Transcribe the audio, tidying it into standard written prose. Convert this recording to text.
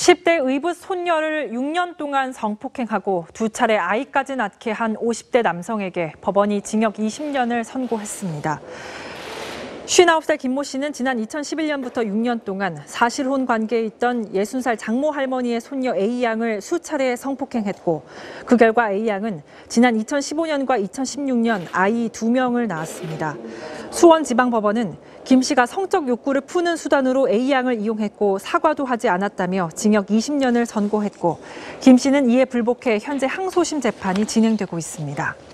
10대 의붓 손녀를 6년 동안 성폭행하고 2차례 아이까지 낳게 한 50대 남성에게 법원이 징역 20년을 선고했습니다. 59살 김모 씨는 지난 2011년부터 6년 동안 사실혼 관계에 있던 60살 장모 할머니의 손녀 A양을 수차례 성폭행했고 그 결과 A양은 지난 2015년과 2016년 아이 2명을 낳았습니다. 수원지방법원은 김 씨가 성적 욕구를 푸는 수단으로 A양을 이용했고 사과도 하지 않았다며 징역 20년을 선고했고 김 씨는 이에 불복해 현재 항소심 재판이 진행되고 있습니다.